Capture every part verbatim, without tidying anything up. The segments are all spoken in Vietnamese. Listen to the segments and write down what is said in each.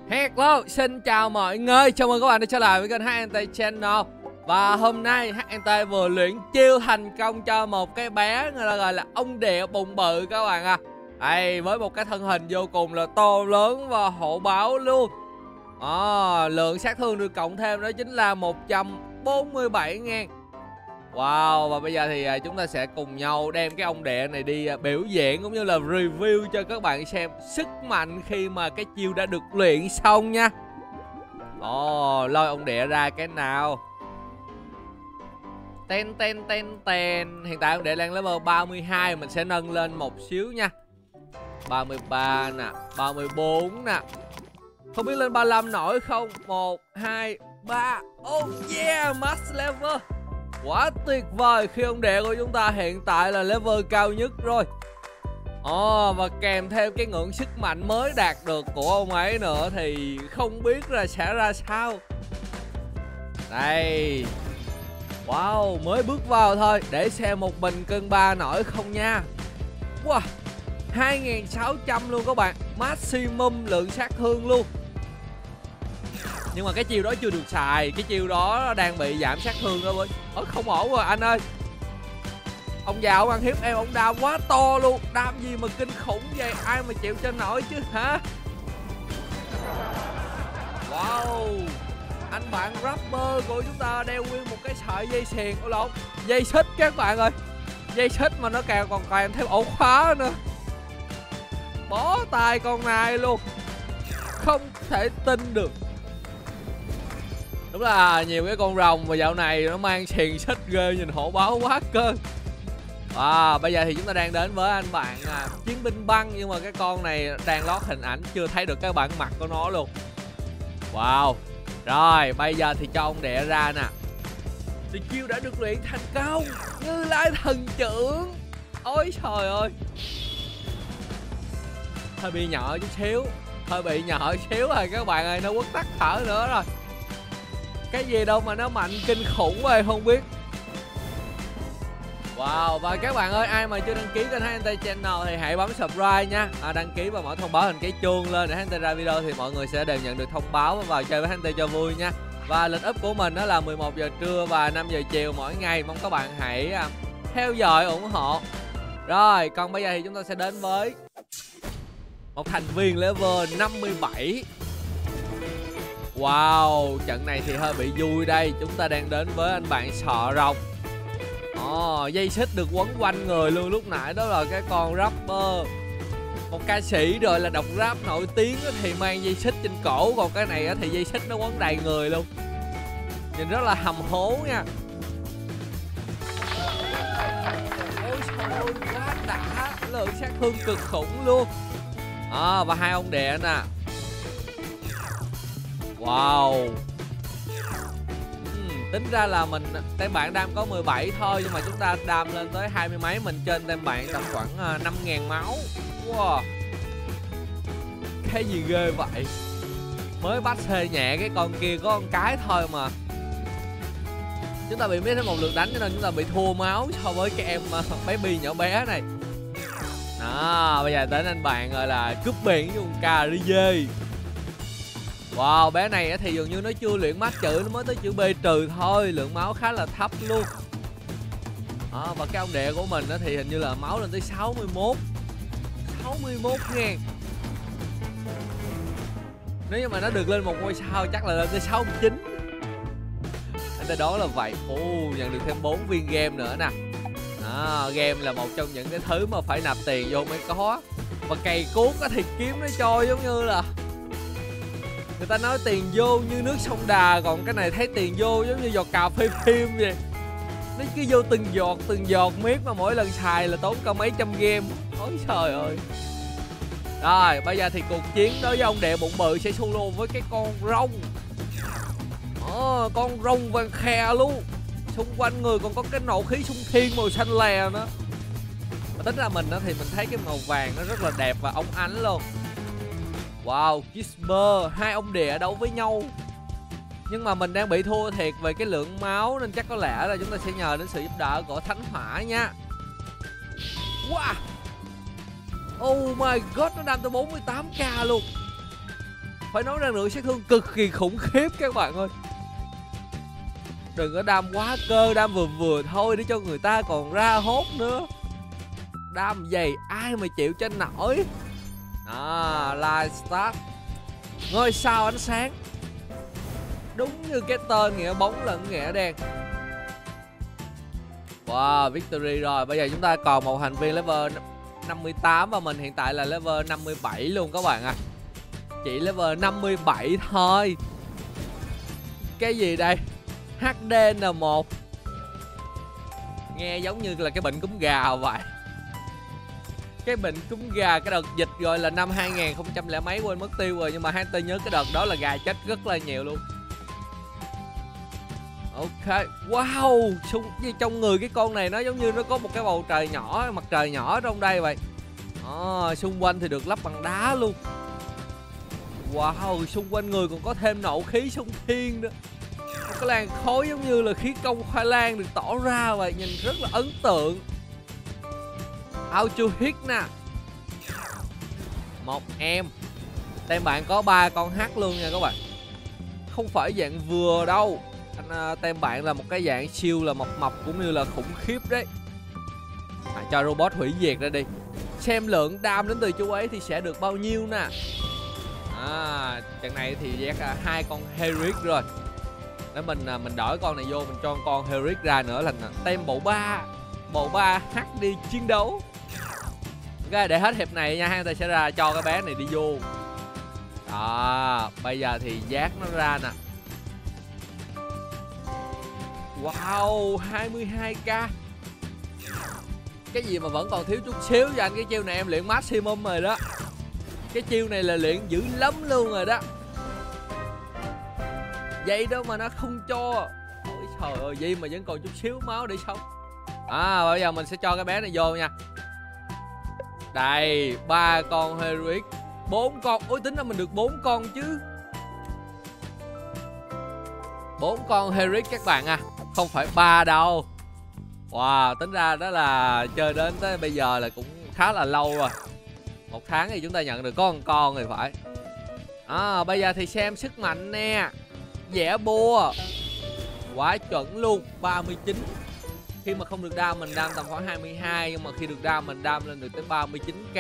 Hello, xin chào mọi người, chào mừng các bạn đã trở lại với kênh hát en tê Channel. Và hôm nay hát en tê vừa luyện chiêu thành công cho một cái bé người ta gọi là ông địa bụng bự các bạn à. Đây, với một cái thân hình vô cùng là to lớn và hổ báo luôn. à, Lượng sát thương được cộng thêm đó chính là một trăm bốn mươi bảy ngàn. Wow, và bây giờ thì chúng ta sẽ cùng nhau đem cái ông địa này đi biểu diễn cũng như là review cho các bạn xem sức mạnh khi mà cái chiêu đã được luyện xong nha. Ồ, oh, lôi ông địa ra cái nào. Ten ten ten ten. Hiện tại ông địa đang level ba mươi hai, mình sẽ nâng lên một xíu nha. ba mươi ba nè, ba mươi bốn nè. Không biết lên ba mươi lăm nổi không? Một, hai, ba. Oh yeah, max level. Quá tuyệt vời khi ông địa của chúng ta hiện tại là level cao nhất rồi. Ồ, oh, và kèm theo cái ngưỡng sức mạnh mới đạt được của ông ấy nữa thì không biết là sẽ ra sao. Đây. Wow, mới bước vào thôi. Để xem một mình cân ba nổi không nha. Wow, hai nghìn sáu trăm luôn các bạn. Maximum lượng sát thương luôn. Nhưng mà cái chiêu đó chưa được xài. Cái chiêu đó đang bị giảm sát thương đó. Ơ, không ổn rồi anh ơi. Ông già ông ăn hiếp em, ông đam quá to luôn. Đam gì mà kinh khủng vậy, ai mà chịu cho nổi chứ hả? Wow, anh bạn rapper của chúng ta đeo nguyên một cái sợi dây xiềng. Ôi lộn, dây xích các bạn ơi. Dây xích mà nó càng còn kèm thêm ổ khóa nữa. Bó tay con này luôn. Không thể tin được. Đúng là nhiều cái con rồng mà dạo này nó mang xiềng xích ghê, nhìn hổ báo quá cơ. À, bây giờ thì chúng ta đang đến với anh bạn à, chiến binh băng. Nhưng mà cái con này đang lót hình ảnh, chưa thấy được cái bản mặt của nó luôn. Wow. Rồi, bây giờ thì cho ông địa ra nè. Thì chiêu đã được luyện thành công. Như Lai thần trưởng. Ôi trời ơi. Hơi bị nhỏ chút xíu. Hơi bị nhỏ xíu rồi các bạn ơi. Nó quất tắt thở nữa rồi. Cái gì đâu mà nó mạnh kinh khủng vậy không biết. Wow, và các bạn ơi, ai mà chưa đăng ký kênh hát en tê Channel thì hãy bấm subscribe nha. à, Đăng ký và mở thông báo hình cái chuông lên để hát en tê ra video thì mọi người sẽ đều nhận được thông báo và vào chơi với hát en tê cho vui nha. Và lịch up của mình đó là mười một giờ trưa và năm giờ chiều mỗi ngày. Mong các bạn hãy uh, theo dõi ủng hộ. Rồi, còn bây giờ thì chúng ta sẽ đến với một thành viên level năm mươi bảy. Wow, trận này thì hơi bị vui đây. Chúng ta đang đến với anh bạn sọ rồng. Ồ, oh, dây xích được quấn quanh người luôn. Lúc nãy đó là cái con rapper, một ca sĩ rồi là đọc rap nổi tiếng thì mang dây xích trên cổ. Còn cái này thì dây xích nó quấn đầy người luôn. Nhìn rất là hầm hố nha. Ôi trời ơi, quá đã. Lượng sát thương cực khủng luôn. À, và hai ông địa nè. Wow. Tính ra là mình tem bạn đam có mười bảy thôi, nhưng mà chúng ta đam lên tới hai mươi mấy. Mình trên tem bạn tầm khoảng năm ngàn máu. Wow, cái gì ghê vậy. Mới bắt xê nhẹ cái con kia có con cái thôi mà chúng ta bị miss thêm một lượt đánh, cho nên chúng ta bị thua máu so với cái em baby nhỏ bé này. Đó, bây giờ đến anh bạn gọi là cướp biển với con cà ri dê. Wow, bé này thì dường như nó chưa luyện mát chữ, nó mới tới chữ B trừ thôi. Lượng máu khá là thấp luôn. À, và cái ông địa của mình thì hình như là máu lên tới sáu mươi mốt. sáu mươi mốt ngàn. Nếu như mà nó được lên một ngôi sao chắc là lên tới sáu mươi chín. Anh ta đó là vậy. Ồ, nhận được thêm bốn viên game nữa nè. À, game là một trong những cái thứ mà phải nạp tiền vô mới có. Và cày cuốc thì kiếm nó cho giống như là người ta nói tiền vô như nước sông Đà. Còn cái này thấy tiền vô giống như giọt cà phê phim vậy. Nó cứ vô từng giọt từng giọt miết mà mỗi lần xài là tốn cả mấy trăm game. Ôi trời ơi. Rồi, bây giờ thì cuộc chiến đối với ông địa bụng bự sẽ solo với cái con rồng. à, Con rồng vàng khè luôn. Xung quanh người còn có cái nộ khí xung thiên màu xanh lè nữa. Và tính ra mình đó thì mình thấy cái màu vàng nó rất là đẹp và óng ánh luôn. Wow, Kisper, hai ông địa đấu với nhau. Nhưng mà mình đang bị thua thiệt về cái lượng máu, nên chắc có lẽ là chúng ta sẽ nhờ đến sự giúp đỡ của Thánh Hỏa nha. Wow. Oh my god, nó đam tới bốn mươi tám k luôn. Phải nói rằng lượng sát thương cực kỳ khủng khiếp các bạn ơi. Đừng có đam quá cơ, đam vừa vừa thôi để cho người ta còn ra hốt nữa. Đam dày ai mà chịu cho nổi. À, Light Start, ngôi sao ánh sáng. Đúng như cái tên, nghĩa bóng lẫn nghĩa đen. Wow, victory rồi. Bây giờ chúng ta còn một thành viên level năm mươi tám và mình hiện tại là level năm mươi bảy luôn các bạn à. Chỉ level năm mươi bảy thôi. Cái gì đây? hát đê en một. Nghe giống như là cái bệnh cúm gà vậy. Cái bệnh cúm gà, cái đợt dịch gọi là năm hai nghìn không trăm lẻ mấy quên mất tiêu rồi. Nhưng mà Hunter nhớ cái đợt đó là gà chết rất là nhiều luôn. Ok, wow, xung, trong người cái con này nó giống như nó có một cái bầu trời nhỏ, mặt trời nhỏ trong đây vậy. À, xung quanh thì được lắp bằng đá luôn. Wow, xung quanh người còn có thêm nộ khí sung thiên nữa. Một cái làn khói giống như là khí công khoai lang được tỏ ra vậy, nhìn rất là ấn tượng. Auto hit nè. Một em. Tem bạn có ba con H luôn nha các bạn. Không phải dạng vừa đâu. Anh uh, tem bạn là một cái dạng siêu là mập mập cũng như là khủng khiếp đấy. À, cho robot hủy diệt ra đi. Xem lượng đam đến từ chú ấy thì sẽ được bao nhiêu nè. À, trận này thì giác uh, hai con Herrick rồi. Để mình uh, mình đổi con này vô, mình cho con Herrick ra nữa là tem bộ ba. Bộ ba H đi chiến đấu. Ok, để hết hiệp này nha, hai ta sẽ ra cho cái bé này đi vô. Đó, bây giờ thì giác nó ra nè. Wow, hai mươi hai k. Cái gì mà vẫn còn thiếu chút xíu cho anh. Cái chiêu này em luyện maximum rồi đó. Cái chiêu này là luyện dữ lắm luôn rồi đó. Vậy đâu mà nó không cho. Ôi trời ơi, vậy mà vẫn còn chút xíu máu để sống. À, bây giờ mình sẽ cho cái bé này vô nha. Đây, ba con Herrick, bốn con. Ôi tính ra mình được bốn con chứ. bốn con Herrick các bạn à, không phải ba đâu. Wow, tính ra đó là chơi đến tới bây giờ là cũng khá là lâu rồi. Một tháng thì chúng ta nhận được có một con rồi phải. À, bây giờ thì xem sức mạnh nè. Vẽ bùa quá chuẩn luôn, ba mươi chín. Khi mà không được đam mình đam tầm khoảng hai mươi hai. Nhưng mà khi được đam mình đam lên được tới ba mươi chín k.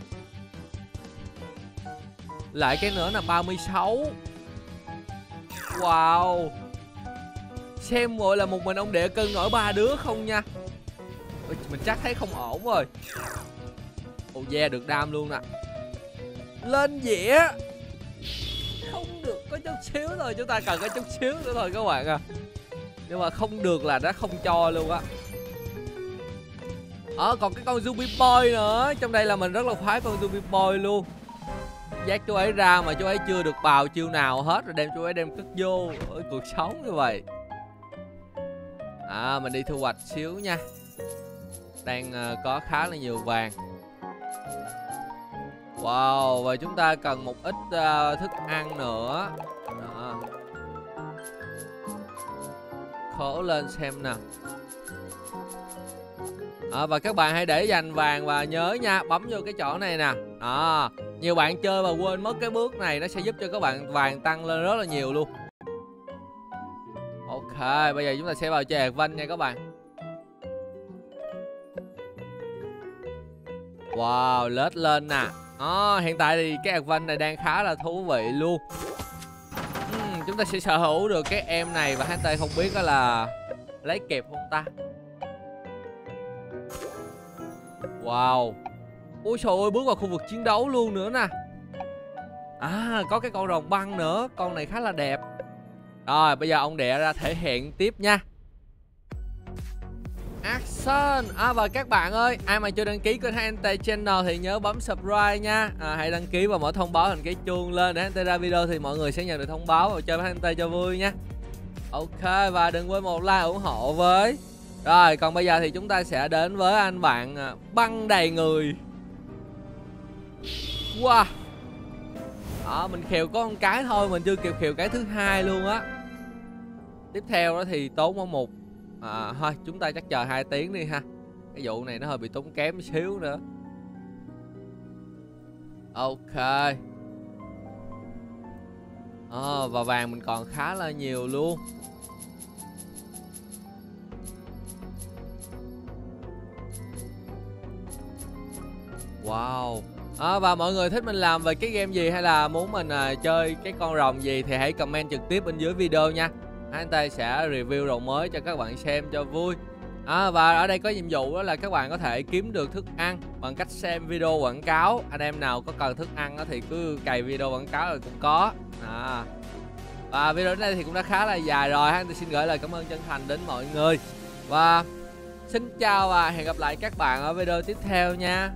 Lại cái nữa là ba mươi sáu. Wow. Xem gọi là một mình ông địa cân nổi ba đứa không nha. Ôi, mình chắc thấy không ổn rồi. Ồ oh yeah, được đam luôn nè. Lên dĩa. Không được, có chút xíu thôi. Chúng ta cần có chút xíu nữa thôi các bạn à. Nhưng mà không được là nó không cho luôn á. Ờ à, còn cái con Zombie Boy nữa. Trong đây là mình rất là khoái con Zombie Boy luôn. Giác chú ấy ra mà chú ấy chưa được bào chiêu nào hết. Rồi đem chú ấy đem cất vô. Ôi, cuộc sống như vậy. À, mình đi thu hoạch xíu nha. Đang uh, có khá là nhiều vàng. Wow, và chúng ta cần một ít uh, thức ăn nữa. Đó. Khổ lên xem nào. À, và các bạn hãy để dành vàng và nhớ nha, bấm vô cái chỗ này nè. À, nhiều bạn chơi và quên mất cái bước này, nó sẽ giúp cho các bạn vàng tăng lên rất là nhiều luôn. Ok, bây giờ chúng ta sẽ vào chơi Advance nha các bạn. Wow, lết lên nè. À, hiện tại thì cái Advance này đang khá là thú vị luôn. uhm, Chúng ta sẽ sở hữu được cái em này. Và hát tê không biết đó là lấy kịp không ta. Wow. Ôi trời ơi, bước vào khu vực chiến đấu luôn nữa nè. À, có cái con rồng băng nữa. Con này khá là đẹp. Rồi, bây giờ ông địa ra thể hiện tiếp nha. Action. À, và các bạn ơi, ai mà chưa đăng ký kênh hát en tê Channel thì nhớ bấm subscribe nha. À, hãy đăng ký và mở thông báo thành cái chuông lên để hát en tê ra video thì mọi người sẽ nhận được thông báo và chơi với hát en tê cho vui nha. Ok, và đừng quên một like ủng hộ với. Rồi, còn bây giờ thì chúng ta sẽ đến với anh bạn băng đầy người. Wow. Đó, mình khều có một cái thôi, mình chưa kịp khều cái thứ hai luôn á. Tiếp theo đó thì tốn có một à, thôi chúng ta chắc chờ hai tiếng đi ha. Cái vụ này nó hơi bị tốn kém xíu nữa. Ok. Ờ, và vàng mình còn khá là nhiều luôn. Wow. À, và mọi người thích mình làm về cái game gì hay là muốn mình à, chơi cái con rồng gì thì hãy comment trực tiếp bên dưới video nha. Anh ta sẽ review rồng mới cho các bạn xem cho vui. À, và ở đây có nhiệm vụ đó là các bạn có thể kiếm được thức ăn bằng cách xem video quảng cáo. Anh em nào có cần thức ăn thì cứ cày video quảng cáo là cũng có. À. Và video đến đây thì cũng đã khá là dài rồi. Anh xin gửi lời cảm ơn chân thành đến mọi người. Và xin chào và hẹn gặp lại các bạn ở video tiếp theo nha.